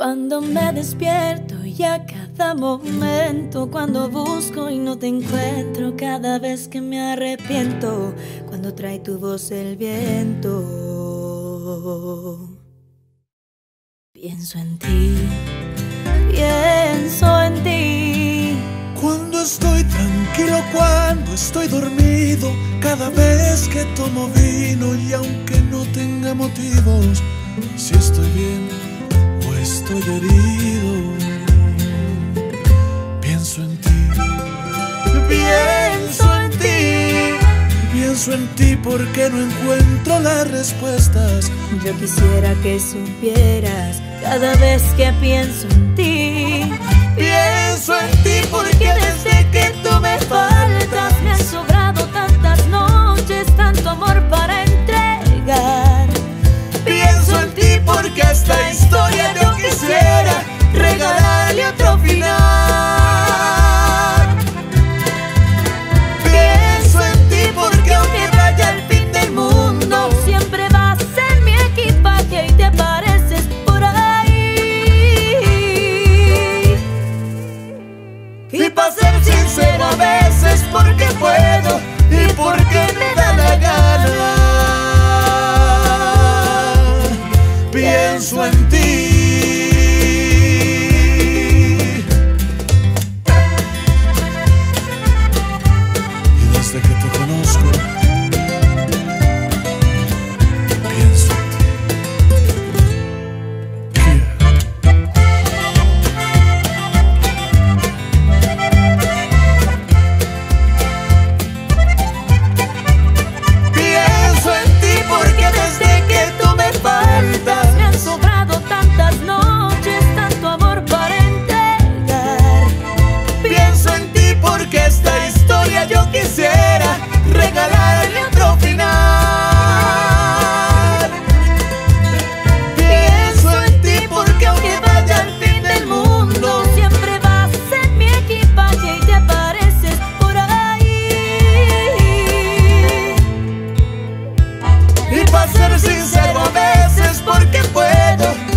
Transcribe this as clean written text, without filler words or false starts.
Cuando me despierto y a cada momento, cuando busco y no te encuentro, cada vez que me arrepiento, cuando trae tu voz el viento. Pienso en ti, pienso en ti. Cuando estoy tranquilo, cuando estoy dormido, cada vez que tomo vino y aunque no tenga motivos, si estoy bien o estoy herido, pienso en ti, pienso en ti, pienso en ti porque no encuentro las respuestas. Yo quisiera que supieras cada vez que pienso en ti. Pienso en ti porque desde que tú me faltas me han sobrado tantas noches, tanto amor para entregar. Pienso en ti porque a esta historia yo quisiera regalarle otro final. Pienso en ti porque aunque vaya al fin del mundo, siempre vas en mi equipaje y te pareces por ahí. Y para ser sincero a veces porque puedo y porque me da la gana. Pienso en ti. Y desde que te conozco, pienso en ti. Pienso en ti porque desde que tú me faltas me han sobrado tantas noches, tanto amor para entregar. Pienso en ti porque esta historia yo quisiera regalarle otro final. Pienso en ti porque aunque vaya al fin del mundo, siempre vas en mi equipaje y te pareces por ahí. y para ser sincero a veces porque puedo